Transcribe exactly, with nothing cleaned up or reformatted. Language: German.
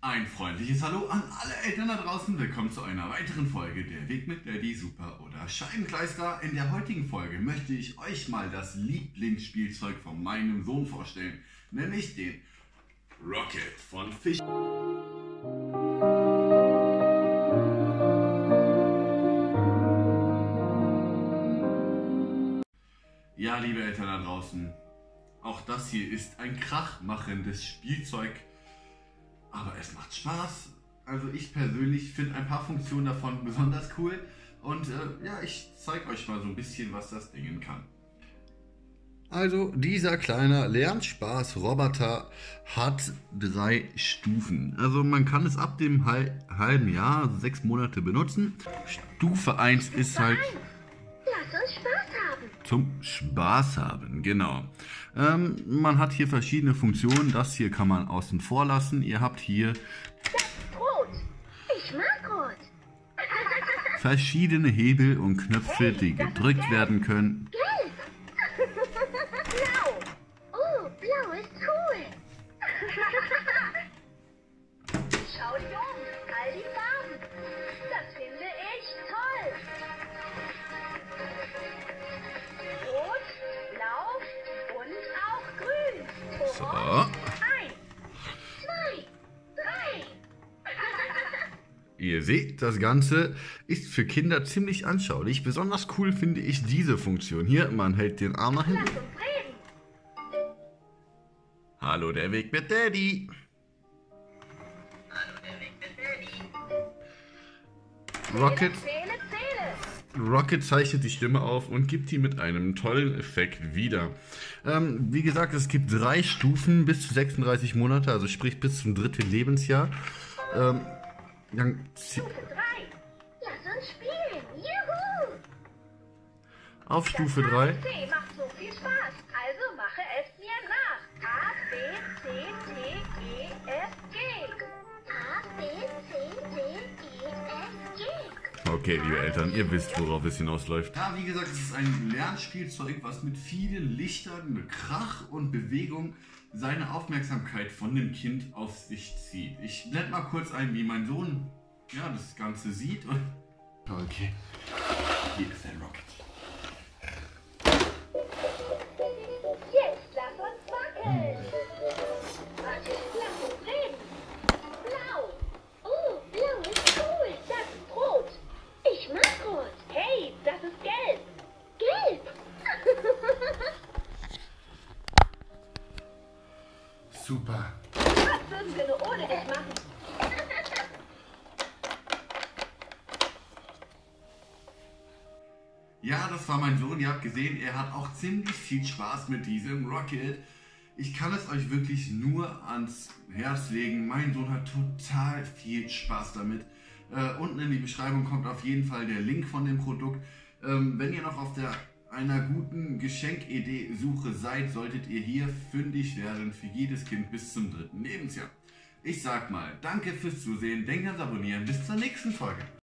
Ein freundliches Hallo an alle Eltern da draußen. Willkommen zu einer weiteren Folge Der Weg mit Daddy, Super oder Scheibenkleister. In der heutigen Folge möchte ich euch mal das Lieblingsspielzeug von meinem Sohn vorstellen, nämlich den Rocket von Fisch. Ja, liebe Eltern da draußen, auch das hier ist ein krachmachendes Spielzeug. Aber es macht Spaß. Also ich persönlich finde ein paar Funktionen davon besonders cool. Und äh, ja, ich zeige euch mal so ein bisschen, was das Ding kann. Also dieser kleine Lernspaß-Roboter hat drei Stufen. Also man kann es ab dem halben Jahr, also sechs Monate benutzen. Stufe eins ist halt... Lass uns Spaß haben. Zum Spaß haben, genau. Ähm, man hat hier verschiedene Funktionen. Das hier kann man außen vor lassen. Ihr habt hier Das ist rot. Ich mag rot. verschiedene Hebel und Knöpfe, die gedrückt werden können. Gelb. Blau. Oh, blau ist cool. Schau dich um. All die Farben. Das finde ich toll. Rot, blau und auch grün. So. Eins, zwei, drei. Ihr seht, das Ganze ist für Kinder ziemlich anschaulich. Besonders cool finde ich diese Funktion hier. Man hält den Arm nach hinten. Lass uns reden. Hallo, der Weg mit Daddy. Hallo, der Weg mit Daddy. Rocket, Zähle, zähle. Rocket zeichnet die Stimme auf und gibt die mit einem tollen Effekt wieder. Ähm, wie gesagt, es gibt drei Stufen bis zu sechsunddreißig Monate, also sprich bis zum dritten Lebensjahr. Ähm, dann Stufe drei. Lass uns spielen. Juhu. auf Stufe drei. C macht so viel Spaß. Also mache es mir nach. A, B, C, D, E, F, G. A, B, C, D, E, F, G. Okay, liebe Eltern, ihr wisst, worauf es hinausläuft. Ja, wie gesagt, es ist ein Lernspielzeug, was mit vielen Lichtern, mit Krach und Bewegung seine Aufmerksamkeit von dem Kind auf sich zieht. Ich blende mal kurz ein, wie mein Sohn ja, das Ganze sieht. Und okay, hier ist der Rocket. Jetzt lass uns wackeln. Warte, lass uns reden. Blau. Oh, blau ist cool. Das ist rot. Ich mag rot. Hey, das ist gelb. Gelb. Super. Was würden wir nur ohne dich machen? Ja, das war mein Sohn. Ihr habt gesehen, er hat auch ziemlich viel Spaß mit diesem Rocket. Ich kann es euch wirklich nur ans Herz legen. Mein Sohn hat total viel Spaß damit. Äh, unten in die Beschreibung kommt auf jeden Fall der Link von dem Produkt. Ähm, wenn ihr noch auf der einer guten Geschenkidee-Suche seid, solltet ihr hier fündig werden für jedes Kind bis zum dritten Lebensjahr. Ich sag mal, danke fürs Zusehen, denkt ans Abonnieren, bis zur nächsten Folge.